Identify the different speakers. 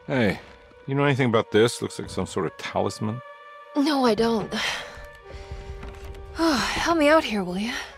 Speaker 1: Hey, you know anything about this? Looks like some sort of talisman.
Speaker 2: No, I don't. Oh, help me out here, will you?